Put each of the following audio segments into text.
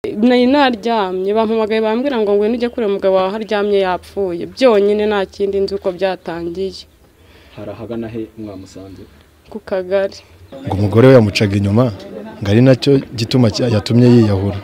nari naryamye bampamagaye bambwira ngo ngwino ujye kureba umugabo wawe aryamye yapfuye byonyine nta kindi nzi uko byatangiye. Harahagana he mwamusanze? Ku kagari. Ngo umugore we yamucaga inyuma ngo ari nacyo gituma yatumye yiyahura.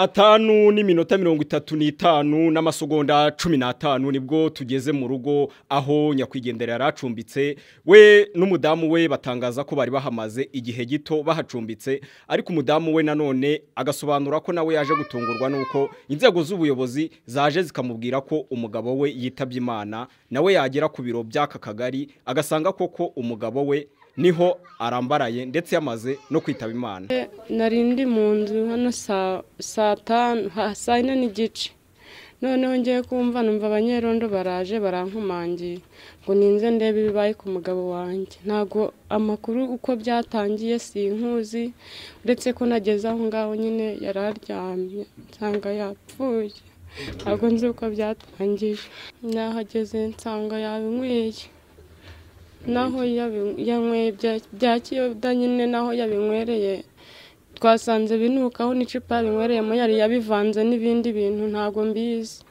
5:35 n'amasegonda 15 nibwo tugeze mu rugo aho nyakwigendera yaracumbitse we n'umudamu we batangaza ko bari bahamaze igihe gito bahacumbitse ariko umudamu we nanone agasobanura ko nawe yaje gutungurwa nuko inzego z'ubuyobozi zaje zikamubwira ko umugabo we yitabye Imana nawe yagera ku biro by'aka kagari agasanga koko umugabo we niho arambaraye ndetse yamaze no kwitaba Imana. Narindi mu nzu hano saa 5 n'igice. Noneho ngiye kumva numva abanyerondo baraje barankumangiye ngo ninze ndebe bibaye ku mugabo wanjye. Ntago amakuru uko byatangiye sinkuzi uretse ko nageze aho ngaho nyine yararyamye nsanga yapfuye. Ntago nzi uko byatangiye. Nahageze nsanga yabinyweye. Naho yanyweye byakiyoda nyine naho yabinywereye twasanze binukaho n'icupa binywereyemo yari yabivanze n'ibindi bintu ntago mbizi.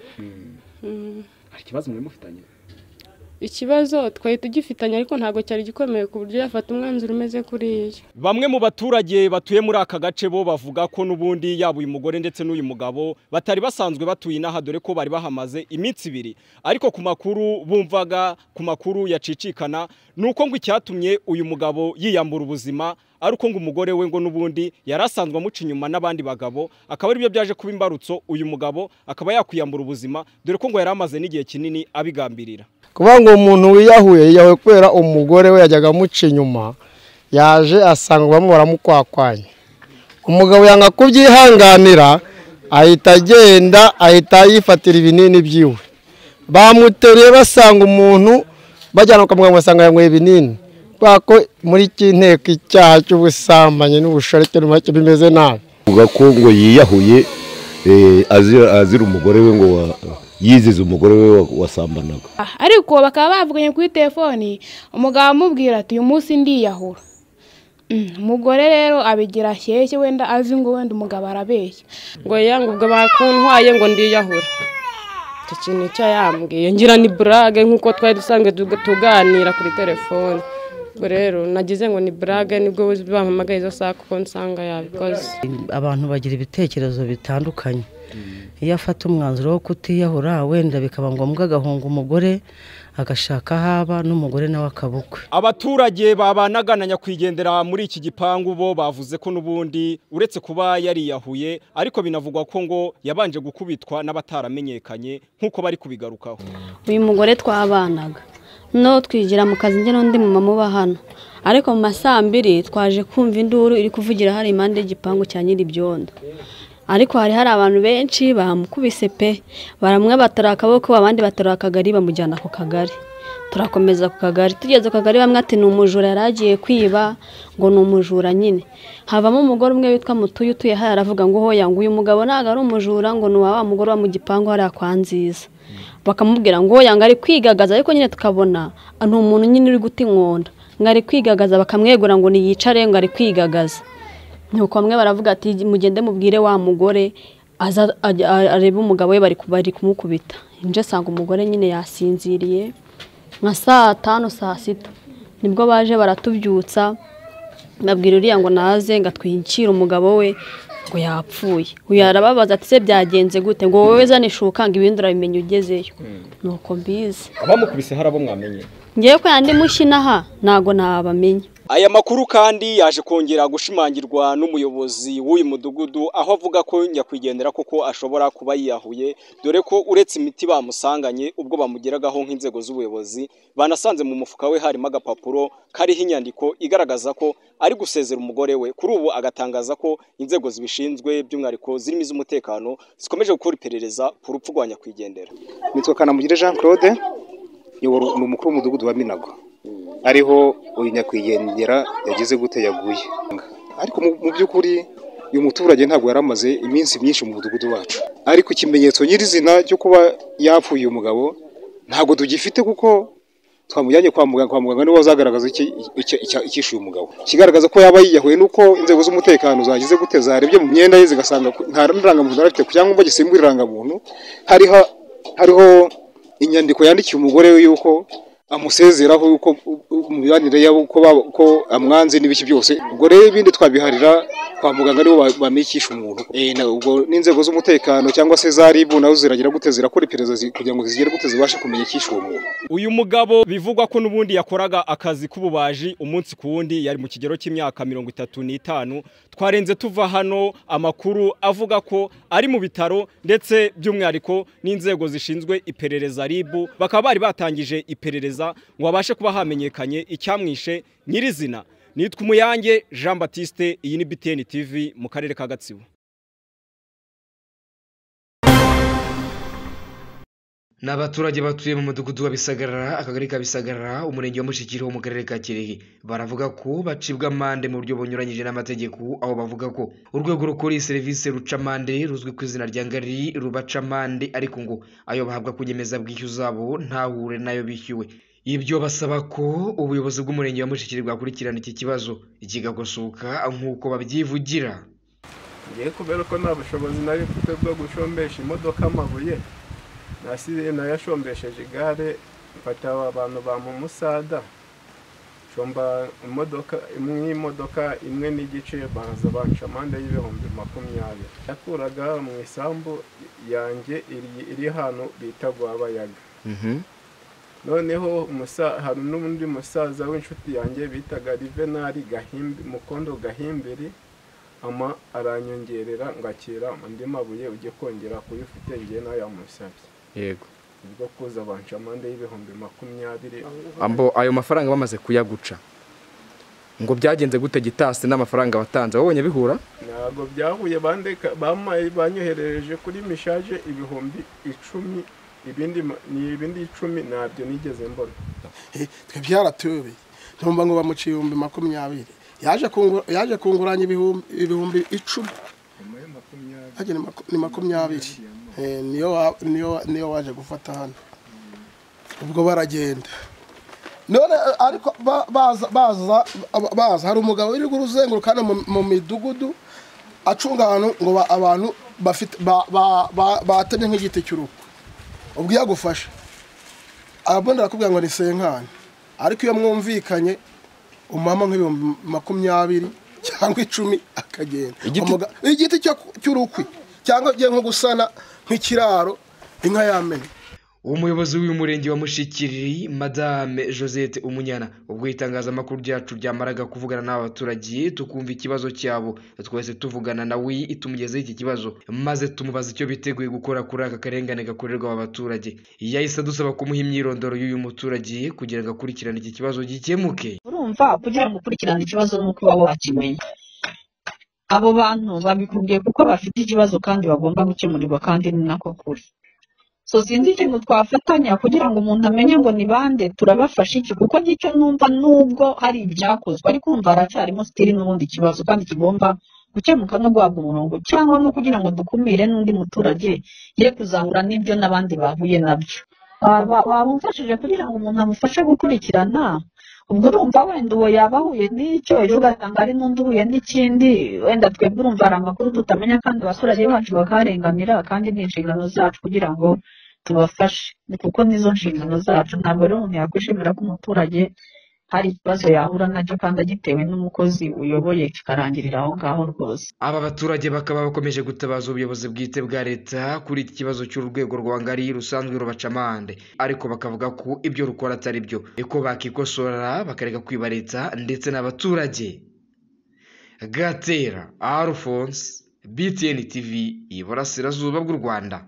Hari kibazo muri mufitanye? Ikibazo twari tugifitanye ariko ntago cyari gikomeye ku buryo yafata umwanzuro umeze kuriya. Bamwe mu baturage batuye muri aka gace bo bavuga ko nubundi yaba uyu mugore ndetse n'uyu mugabo batari basanzwe batuye inaha dore ko bari bahamaze iminsi 2 ariko ku makuru bumvaga ku makuru yacicikana nuko ngo icyatumye uyu mugabo yiyambura ubuzima aruko ngo umugore we ngo nubundi yarasanzwe amuca inyuma n'abandi bagabo akaba ari byo byaje kuba imbarutso uyu mugabo akaba yakwiyambura ubuzima dore ko ngo yaramaze n'igihe kinini abigambirira. Kuba ngo umuntu wiyahuye kwera umugore we yajyaga amuca inyuma yaje asanga bamwe baramukwakwanya umugabo yanga kubyihanganira ahita agenda ahita yifatira ibinini byiwe bamutereye basanga umuntu bajyana ukamuganga basanga yanyweye ibinini kwako muri kinteko icyaha cy'ubusambanye n'ubushoreke n'umake bimeze nabi uvuga ko ngo yiyahuye azira umugore we ngo yizize umugore we wasambanaga ariko bakaba bavuganye kuri telefoni umugabo amubwira ati uyu munsi ndiyahura. Umugore rero abigira shyeshye wenda azi ngo wenda umugabo arabeshya ngo yanga ubwo bakuntwaye ngo ndiyahura. Icyo kintu cyayambwiye ngira ni brage nkuko twari dusanzwe tuganira kuri telefoni. Rero nagize ngo ni brage nibwo bampamagaye izo saa kuko nsanga yabikoze. Abantu bagira ibitekerezo bitandukanye. Iyo afata umwanzuro wo kutiyahura wenda bikaba ngombwa agahunga umugore agashaka haba n'umugore nawe akabukwe. Abaturage babanaga nyakwigendera muri iki gipangu bo bavuze ko nubundi uretse kuba yariyahuye ariko binavugwa ko ngo yabanje gukubitwa n'abataramenyekanye nkuko bari kubigarukaho. Uyu mugore twabanaga no twigira mu kazi nge n'undi mama muba hano ariko mu masaa 2 twaje kumva induru iri kuvugira hari impande y'igipangu cya Nyiribyondo. Ariko hari abantu benshi bamukubise pe baramwe batara akaboko abandi batara akagari bamujyana ku kagari. Turakomeza ku kagari tugeze ku kagari bamwe ati n'umujura yaragiye kwiba ngo n'umujura nyine. Havamo umugore umwe witwa Mutuyu utuye hari aravuga ngo hoya ngo uyu mugabo naga ari umujura ngo nuwa mugore wa mu gipangu hari akwanziza. Bakamubwira ngo hoya ngo ari kwigagaza ariko nyine tukabona ni umuntu nyine uri guta inkonda ngo ari kwigagaza bakamwegura ngo ni yicare ngo ari kwigagaza. Nuko bamwe baravuga ati mugende mubwire wa mugore aza arebe umugabo we bari kumukubita. Nje sanga umugore nyine yasinziriye nka saa 5 saa 6 nibwo baje baratubyutsa babwira uriya ngo naze ngatwikira umugabo we ngo yapfuye. Uyu arababaza ati se byagenze gute ngo wowe zanishuka ngo ibindi urabimenye ugezeyo. Nuko mbizi abamukubise harabo mwamenye ngiye ko yandi mushinaha nago nabamenye. Aya makuru kandi yaje kongera gushimangirwa n'umuyobozi w'uyu mudugudu aho avuga ko nyakwigendera koko ashobora kuba yiyahuye dore ko uretse imiti bamusanganye ubwo bamugeragaho nk'inzego z'ubuyobozi banasanze mu mufuka we harimo agapapuro kariho inyandiko igaragaza ko ari gusezera umugore we. Kuri ubu agatangaza ko inzego zibishinzwe by'umwariko zirimo iz'umutekano zikomeje gukora iperereza ku rupfu rwa nyakwigendera. Nitwa Kanamugire Jean Claude yobora umukuru w'umudugudu wa Minago ariho uyu nyakwigendera yagize gute yaguye. Ariko mu by'ukuri uyu muturage ntabwo yaramaze iminsi myinshi mu mudugudu wacu ariko ikimenyetso nyirizina cyo kuba yapfuye umugabo ntabwo tugifite kuko twamujyanye kwa muganga niwe wazagaragaza icyishuye umugabo kigaragaza ko yaba yiyahuye nuko inzego z'umutekano zagize gute zarebye mu myenda ye zigasanga nta ndangamuntu afite cyangwa gisimbura irangamuntu hariho inyandiko yandikiye umugore we yuko amusezeraho yuko mu bibanire yabo ko amwanze n'ibiki byose ubwo rero ibindi twabiharira kwa muganga nibo bamikisha umuntu ubwo n'inzego z'umutekano cyangwa se za RIB nazo ziragira gute zirakora iperereza kugira ngo zigere gute zibashe kumenyekisha uwo muntu. Uyu mugabo bivugwa ko nubundi yakoraga akazi k'ububaji umunsi ku wundi yari mu kigero cy'imyaka 35 twarenze tuva hano amakuru avuga ko ari mu bitaro ndetse by'umwihariko n'inzego zishinzwe iperereza RIB bakaba bari batangije iperereza ngo abashe kuba hamenyekanye icyamwishe nyirizina. Nitwa Umuyange Jean Baptiste, iyi ni BTN TV mu karere ka Gatsibo. N'abaturage batuye mu mudugudu wa Bisagarara akagari ka Bisagarara umurenge wa Mushikiri ho mu karere ka Kirehe baravuga ko bacibwa amande mu buryo bunyuranyije n'amategeko aho bavuga ko urwego rukora iyi serivisi ruca amande ruzwi ku izina rya ngari rubaca amande ariko ngo ayo bahabwa kunyemeza bw'icyo zabo ntahure nayo bishyuwe. Ibyo basaba ko ubuyobozi bw'umurenge wa Mushikiri bwakurikirana iki kibazo ikigagosoka nk'uko babyivugira. Ngiye kubera ko nta bushobozi nari mfite bwo gushombesha imodoka amabuye nasize nayashombesheje igare mfata abantu ba mu Musada shomba imodoka imwe n'igice baza banca amande y'ibihumbi 20 yakuraga mu isambu yanjye iri hano bita Gwabayaga. Noneho hari n'undi musaza w'inshuti yanjye bitaga Rivenari Mukondo Gahimbiri ama aranyongerera ngakira andi mabuye ujye kongera kubifite ngiye nayo yamusabye. Yego. Ubwo kuza banca amande y'ibihumbi 20. Ambo ayo mafaranga bamaze kuyaguca. Ngo byagenze gute gitase n'amafaranga watanze wabonye bihura? Nago byahuye banyoherereje kuri mishaje ibihumbi 10 ibindi 10 nabyo nigeze mbona. Twe byaratuye ntumba ngo bamuciye 20 yaje kunguranya ibihumbi 10 haje ni 20 niyo waje gufata hano ubwo baragenda none ariko baza hari umugabo uri guruzengurukana mu midugudu acunga ahantu ngo abantu bafite batemye nk'igiti cy'uruko ubwo yagufasha abonda akubwira ngo ni senkane ariko iyo mwumvikanye umama nk'ibihumbi 20 cyangwa 10 akagenda igiti cy'urukwi cyangwa giye nko gusana nk'ikiraro inka yamenye. Umuyobozi w'umurenge wa Mushikiri Madame Josette Umunyana ubwo itangazamakuru ryacu ryamaraga kuvugana n'abaturage tukumva ikibazo cyabo twese tuvugana nawe itumugezeho iki kibazo maze tumubaza icyo biteguye gukora kuri aka karengane gakorerwa abaturage. Yahise dusaba kumuha imyirondoro y'uyu muturage kugira ngo akurikirane iki kibazo gikemuke. Urumva kugira ngo ukurikirane ikibazo nuko baba bakimenya abo bantu babikubwiye kuko bafite ikibazo kandi bagomba gukemurirwa kandi ni nako kuri. So sinzi ikintu twafatanya kugira ngo umuntu amenye ngo ni bande turabafasha iki kuko nicyo numva nubwo hari ibyakozwe ariko umva aracyarimo stili n'ubundi kibazo kandi kigomba gukemuka no guhabwa umurongo cyangwa no kugira ngo dukumire n'undi muturage ye kuzahura n'ibyo n'abandi bahuye nabyo. Wamufashije kugira ngo umuntu amufashe gukurikirana ubwo urumva wenda uwo yabahuye n'icyo ejo ugasanga ari n'undi uhuye n'ikindi wenda twebwe urumva hari amakuru tutamenya kandi abaturage bacu bakarenganira kandi ni inshingano zacu kugira ngo tubafashe kuko nizo nshingano zacu. Ntabwo rero umuntu yakwishimira ko umuturage hari ikibazo yahura nacyo kandi agitewe n'umukozi uyoboye kikarangirira aho ngaho rwose. Aba baturage bakaba bakomeje gutabaza ubuyobozi bwite bwa leta kuri iki kibazo cy'urwego rwa ngari rusanzwe rubaca amande ariko bakavuga ko ibyo rukora atari byo eko bakikosora bakareka kwiba leta ndetse n'abaturage. Gatera Alphonse, BTN TV, Iburasirazuba bw'u Rwanda.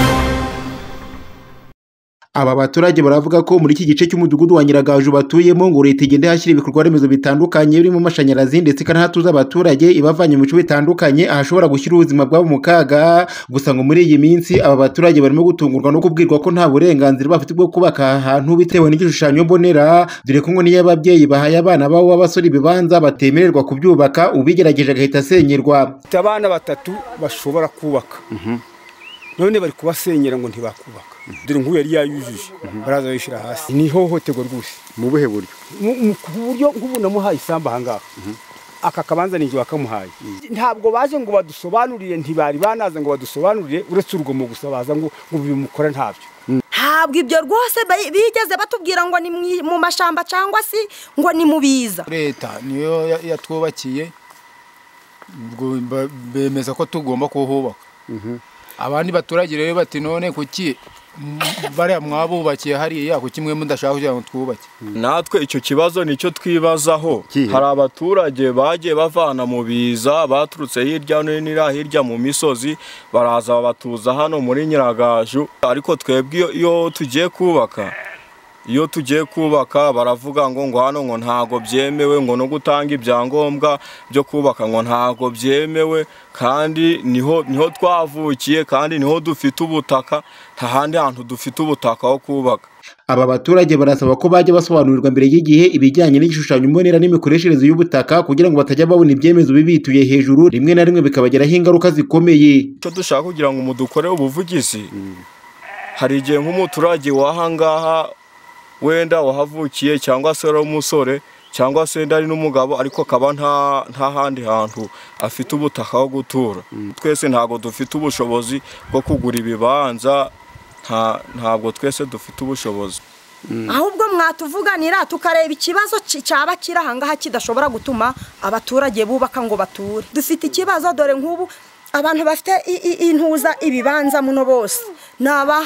Aba baturage baravuga ko muri iki gice cy'umudugudu wa Nyiragaju batuyemo ngo leta igende hashyira ibikorwa remezo bitandukanye birimo amashanyarazi ndetse ikanahatuza abaturage ibavanye mu bice bitandukanye ahashobora gushyira ubuzima bwabo mu kaga. Gusa ngo muri iyi minsi aba baturage barimo gutungurwa no kubwirwa ko nta burenganzira bafite bwo kubaka ahantu bitewe n'igishushanyo mbonera, dore ko ngo niyo ababyeyi bahaye abana babo b'abasore ibibanza batemererwa kubyubaka ubigerageje agahita asenyerwa. Abana batatu bashobora kubaka none bari kubasenyera ngo ntibakubaka dore nk'ubu yari yayujuje baraza bayishyira hasi ni ihohoterwa rwose. mu buhe buryo? Ku buryo nk'ubu namuhaye isambu ahangaha aka kabanza ninjye wakamuhaye, ntabwo baje ngo badusobanurire, ntibari banaza ngo badusobanurire uretse urugomo gusa baza ngo bimukora ntabyo. Ntabwo ibyo rwose bigeze batubwira ngo ni mu mashamba cyangwa se ngo ni mu biza. Leta niyo yatwubakiye bemeza ko tugomba kuhubaka. Abandi baturage rero bati none kuki bariya mwabubakiye hariya kuki mwe mudashaka kugira ngo twubake? Natwe icyo kibazo nicyo twibazaho. Hari abaturage bagiye bavana mu biza baturutse hirya no hino hirya mu misozi baraza babatuza hano muri Nyiragaju, ariko twebwe iyo tugiye kubaka baravuga ngo hano ngo ntago byemewe, ngo no gutanga ibyangombwa byo kubaka ngo ntago byemewe, kandi niho twavukiye kandi niho dufite ubutaka, nta handi hantu dufite ubutaka ho kubaka. Aba baturage barasaba ko bajya basobanurirwa mbere y'igihe ibijyanye n'igishushanyo mbonera n'imikoreshereze y'ubutaka kugira ngo batajya babona ibyemezo bibituye hejuru, rimwe na rimwe bikabagiraho ingaruka zikomeye. Icyo dushaka kugira ngo mudukore ubuvugizi, hari igihe nk'umuturage wahangaha wenda wahavukiye cyangwa se ari umusore cyangwa se ndari n'umugabo ariko akaba nta handi hantu afite ubutaka ho gutura. Twese ntago dufite ubushobozi bwo kugura ibibanza, ntabwo twese dufite ubushobozi. Ahubwo mwatuvuganira tukareba ikibazo cyaba kiri ahangaha kidashobora gutuma abaturage bubaka ngo bature. Dufite ikibazo dore nk'ubu abantu bafite intuza ibibanza muno bose naba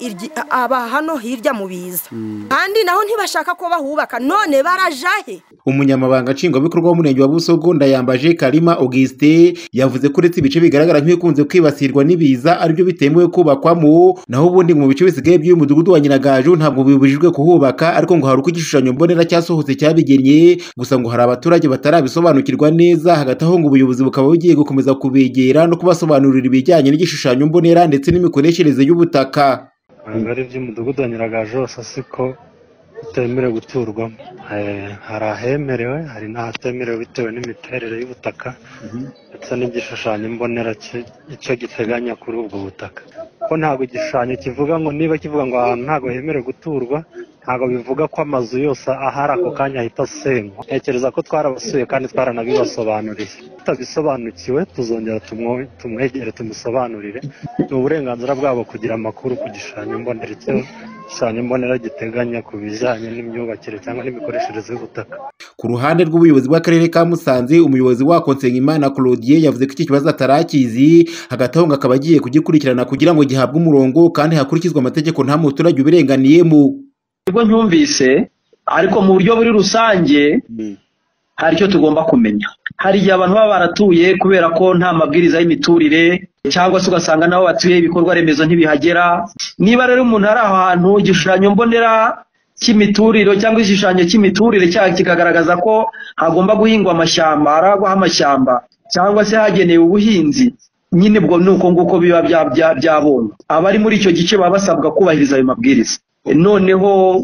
hano hirya mu biza, kandi naho ntibashaka ko bahubaka, none barajahe. Umunyamabanga nshingwabikorwa w'umurenge wa Busogo Ndayambaje Kalima Auguste yavuze ko uretse ibice bigaragara nk'ibikunze kwibasirwa n'ibiza aribyo bitemewe kubakwamo, naho ubundi mu bice bisigaye by'uyu mudugudu wa Nyiragaju ntabwo bibujijwe kuhubaka, ariko ngo hari uko igishushanyo mbonera cyasohotse cyabigennye, gusa ngo hari abaturage batarabisobanukirwa neza. Hagati aho ngo ubuyobozi bukaba bugiye gukomeza kubegera no kubasobanurira ibijyanye n'igishushanyo mbonera ndetse n'imikoreshereze y'ubutaka. Ibigari by'umudugudu wa Nyiragaju hose siko bitemerewe guturwamo, hari ahemerewe hari n'ahatemerewe bitewe n'imiterere y'ubutaka ndetse n'igishushanyo mbonera icyo giteganya kuri ubwo butaka. Ko ntabwo igishushanyo kivuga ngo niba kivuga ngo ahantu ntabwo hemerewe guturwa, ntabwo bivuga ko amazu yose ahari ako kanya ahita asenywa. Ntekereza ko twarabasuye kandi twaranabibasobanuriye. Tutabisobanukiwe tuzongera tumwegere tumusobanurire. Ni uburenganzira bwabo kugira amakuru ku gishushanyo mbonera, igishushanyo mbonera giteganya ku bijyanye n'imyubakire cyangwa n'imikoreshereze y'ubutaka. Ku ruhande rw'ubuyobozi bw'akarere ka Musanze, umuyobozi wa Nsengimana Claudie yavuze ko iki kibazo atarakizi, hagati aho ngo akaba agiye kugikurikirana kugira ngo gihabwe umurongo kandi hakurikizwe amategeko nta muturage ubirenganiyemo. Ubwo ntumvise, ariko mu buryo buri rusange hari icyo tugomba kumenya. Hari igihe abantu baba baratuye kubera ko nta mabwiriza y'imiturire, cyangwa se ugasanga nabo batuye ibikorwa remezo ntibihagera. Niba rero umuntu ari ahantu igishushanyo mbonera cy'imiturire cyangwa igishushanyo cy'imiturire kikagaragaza ko hagomba guhingwa amashyamba, aragwaho amashyamba cyangwa se hagenewe ubuhinzi, nyine bwo nuko nguko biba byabonye. Abari muri icyo gice baba basabwa kubahiriza ayo mabwiriza. Noneho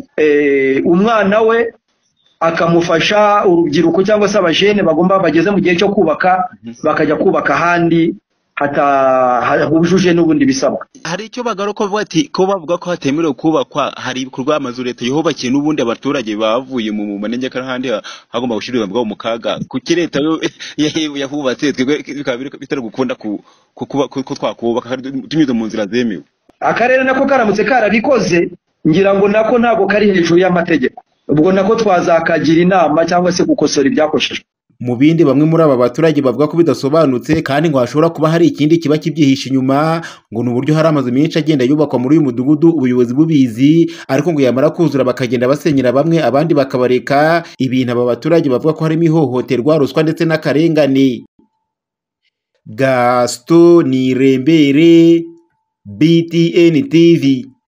umwana we akamufasha, urubyiruko cyangwa se abajene bageze mu gihe cyo kubaka bakajya kubaka ahandi hujuje n'ubundi bisabwa. Hari icyo bagaruka bati ko bavuga ko hatemerewe kubakwa, hari ibikorwa amazu leta yubakiye n'ubundi abaturage bavuye mu manegeka n'ahandi hagomba gushyirwa mu kaga. Kuki leta yahubatse twebwe bitari gukunda ko twakubaka tunyuze mu nzira zemewe? Akarere nako karamutse karabikoze ngira ngo nako ntago kari hejuru y'amategeko, ubwo nako twazakagira inama cyangwa se gukosora ibyakoshejwe. Mu bindi bamwe muri aba baturage bavuga ko bidasobanutse kandi ngo hashobora kuba hari ikindi kiba kibyihishe inyuma, ngo ni uburyo hari amazu menshi agenda yubakwa muri uyu mudugudu ubuyobozi bubizi, ariko ngo yamara kuzura bakagenda basenyera bamwe abandi bakabareka, ibintu aba baturage bavuga ko harimo ihohoterwa, ruswa ndetse n'akarengane. Gaston Nirembere, BTN TV.